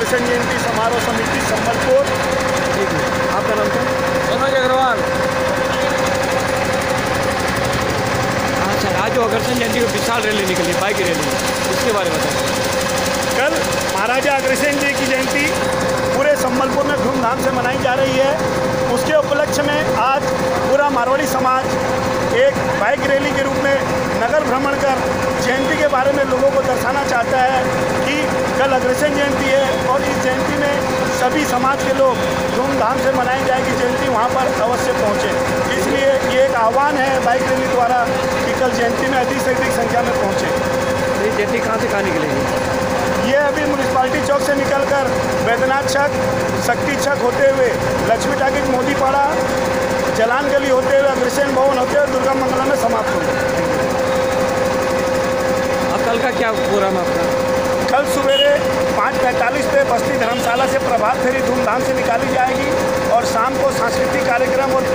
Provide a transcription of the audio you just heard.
अग्रसेन जयंती समारोह समिति संबलपुर। ठीक है, आपका नाम क्या? मनोज अग्रवाल। अच्छा, आज जो अग्रसेन जयंती की विशाल रैली निकली, बाइक रैली, इसके बारे में बताएं। कल महाराजा अग्रसेन जी की जयंती पूरे संबलपुर में धूमधाम से मनाई जा रही है। उसके उपलक्ष्य में आज पूरा मारवाड़ी समाज एक बाइक रैली के रूप में नगर भ्रमण कर जयंती के बारे में लोगों को दर्शाना चाहता है कि कल अग्रसेन जयंती है और इस जयंती में सभी समाज के लोग धूमधाम से मनाई जाएगी जयंती, वहाँ पर अवश्य पहुँचें। इसलिए ये एक आह्वान है बाइक रैली द्वारा कि कल जयंती में अधिक से अधिक संख्या में पहुँचें। ये जयंती कहाँ से कहाँ निकलेगी? ये अभी म्यूनिसिपालिटी चौक से निकलकर वैद्यनाथ छक, शक्ति छक होते हुए लक्ष्मी टाकिज मोदीपाड़ा, जलान गली होते हुए अग्रसेन भवन होते हुए दुर्गा मंगला में समाप्त होगी। अब कल का क्या प्रोग्राम है आपका? कल सवेरे 5:45 पे बस्ती धर्मशाला से प्रभात फेरी धूमधाम से निकाली जाएगी और शाम को सांस्कृतिक कार्यक्रम और